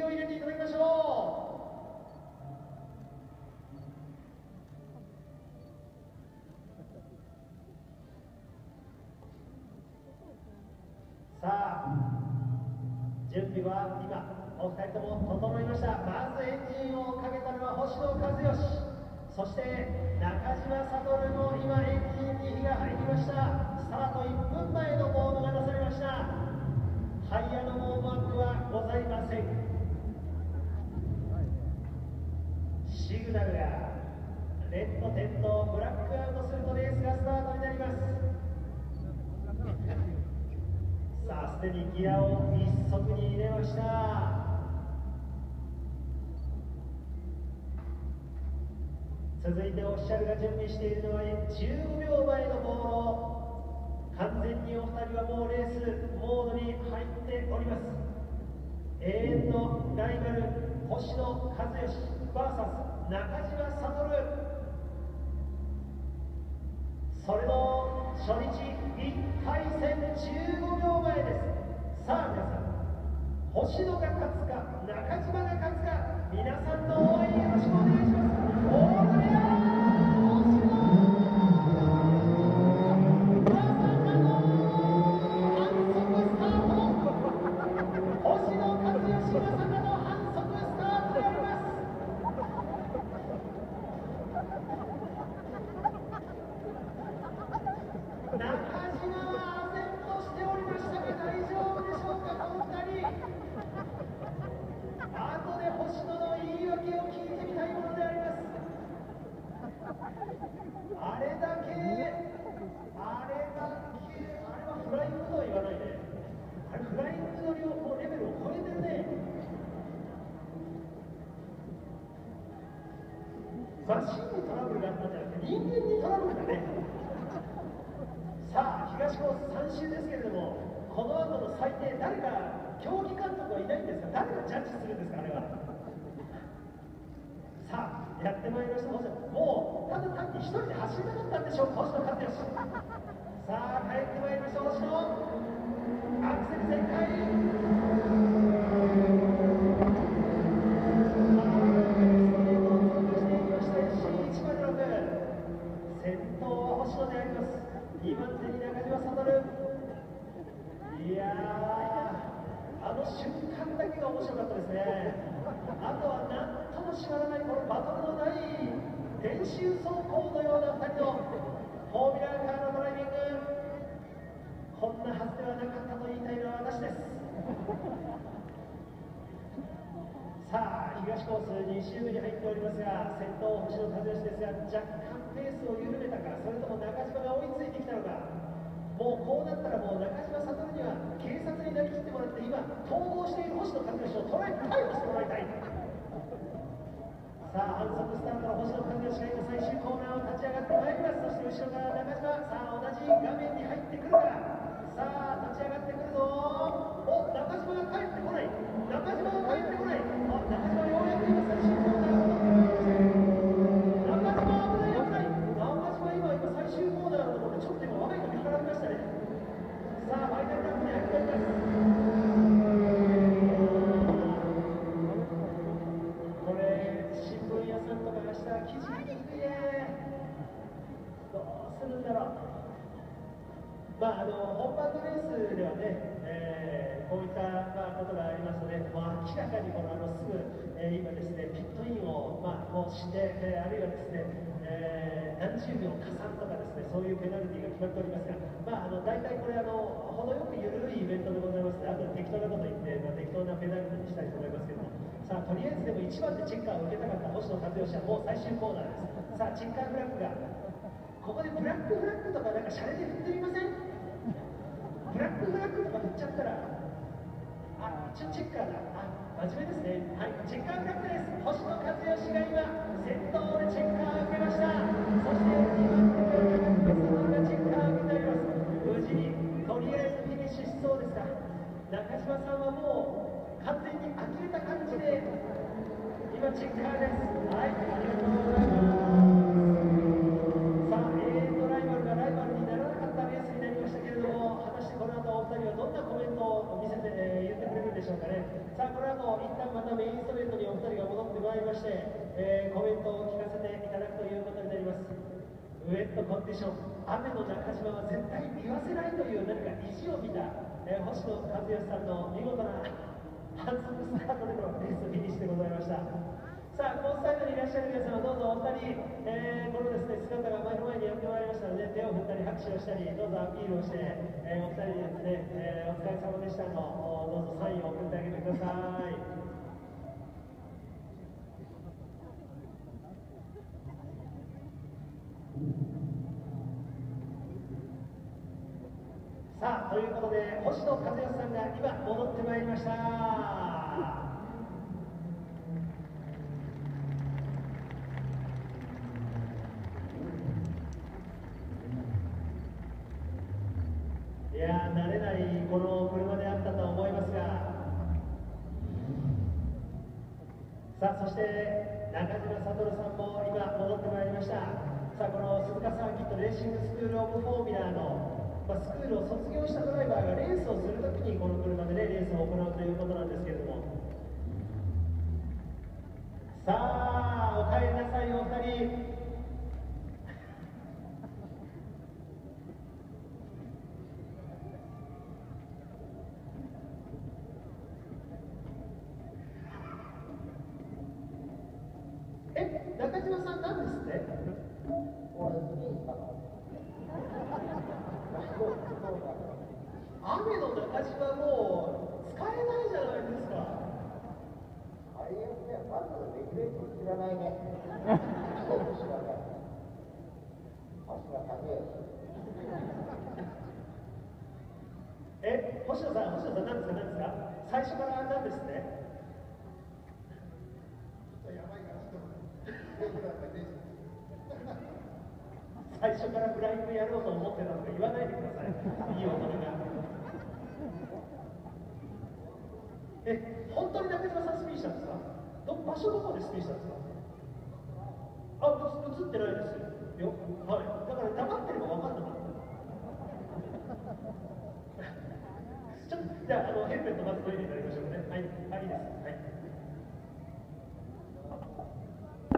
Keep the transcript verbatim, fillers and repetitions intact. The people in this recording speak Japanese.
気を入れていただきましょう。さあ、準備は今お二人とも整いました。まずエンジンをかけたのは星野和義、そして中島悟も今エンジンに火が入りました。スタートいっぷんまえのモードが出されました。タイヤのウォームアップはございません。シグナルがレッド点灯、ブラックアウトするとレースがスタートになります。さあ、すでにギアを一足に入れました。続いてオフィシャルが準備しているのはじゅうごびょうまえのボード。完全にお二人はもうレースモードに入っております。永遠のライバル星野和義 ブイエス 中島悟、それの初日いっかいせんじゅうごびょうまえです。さあ皆さん、星野が勝つか中島が勝つか、皆さんの応援よろしくお願いします。オードリアあれだけ、あれだけ、あれはフライングとは言わないで、あれフライングの量もレベルを超えてるね。マシンにトラブルがあったんじゃなくて、人間にトラブルだね。さあ、東コースさん周ですけれども、この後の最低、誰か競技監督はいないんですか？誰がジャッジするんですか、あれは。さあ、やってまいりました。もうただ単に一人で走りたかったんでしょうか、星野和義。さあ、帰ってまいりました、星野。アクセル全開。先頭は星野であります。にばん手に中島悟。いやー、あの瞬間だけが面白かったですね。あとは何ともしがらないこのバトルのない練習走行のようなふたりのフォーミュラーカーのドライビング。こんなはずではなかったと言いたいのは私です。さあ、東コースに周に入っておりますが、先頭星野和義ですが、若干ペースを緩めたか、それとも中島が追いついてきたのか。もうこうなったらもう中島悟には警察になりきってもらって、今逃亡している星野和義を捕らえ逮捕してもらいたい。さあ、反則スタートの星野和義が今最終コーナーを立ち上がってまいります。そして後ろから中島、さあ同じ画面に入ってくるか。さあ立ち上がってくるぞ。お、中島が帰ってこない。中島が帰ってこない。あ、中島ようやく今最終コーナーを中島危ない危ない。中島今今最終コーナーのところでちょっと今我が家が見張られましたね。さあファイナルラップに入っております。これ新聞屋さんとか明日記事にくいね。どうするんだろう。まあ、あの本番のレースではね、えー、こういった、まあ、ことがありますので、まあ、明らかにこのあのすぐ、えー、今ですね、ピットインを、まあ、もうして、えー、あるいはですね、えー、何十秒加算とかですね、そういうペナルティが決まっておりますが、まあ、あの大体これあの、程よく緩いイベントでございますので、あと適当なこと言って、まあ、適当なペナルティにしたいと思いますけども、さあ、とりあえずでもいちばんでチェッカーを受けたかった星野和義はもう最終コーナーです。さあ、チェッカーフラッグが、ここでブラックフラッグとかなんかシャレで振ってみません？ブラックフラッグとか振っちゃったら、あ、一応チェッカーだ。あ、真面目ですね。はい、チェッカーフラッグです。星野和義が今、先頭でチェッカーを受けました。そしてにばん手から中島がチェッカーを受けております。無事に、とりあえずフィニッシュしそうですが、中島さんはもう完全に呆れた感じで、今、チェッカーです。はい、ありがとうございます。さあ、永遠のライバルがライバルにならなかったレースになりましたけれども、果たしてこの後お二人はどんなコメントを見せて、えー、言ってくれるんでしょうかね。 さあこの後一旦またメインストレートにお二人が戻ってまいりまして、えー、コメントを聞かせていただくということになります。ウェットコンディション、雨の中島は絶対言わせないという何か意地を見た、えー、星野和義さんの見事な反則スタートでのレースフィニッシュでございました。さあコースサイドにいらっしゃる皆様、どうぞお二人、えー、このですね姿が前の前にやってまいりましたので、手を振ったり拍手をしたり、どうぞアピールをして、えー、お二人にですね、えー、お疲れ様でしたのどうぞサインを送ってあげてください。さあということで星野和義さんが今戻ってまいりました。いやー慣れないこの車であったと思いますが、さあそして中島悟さんも今戻ってまいりました。さあこの鈴鹿サーキットレーシングスクール・オブ・フォーミュラーの、まあ、スクールを卒業したドライバーがレースをするときにこの車で、ね、レースを行うということなんですけれども、さあお帰りなさいお二人。え、中島さんなんですって？ 俺スキーしたの。 雨の中島もう使えないじゃないですか。 あれよね、まずレギュレート知らないね。知らない。足が高い。 え、星野さん、星野さん、なんですか、なんですか、最初からなんですね。最初からフライングやろうと思ってたとか言わないでください。いい大人が。え、本当に中島さんスピンしたんですか？ど場所どこでスピンしたんですか？あ、映ってないですよ。はい。だから黙ってれば分かんなかった。ちょっとじゃあ、あのヘルメットまず脱いでいただきましょうね。はい、はい、いいです。はい。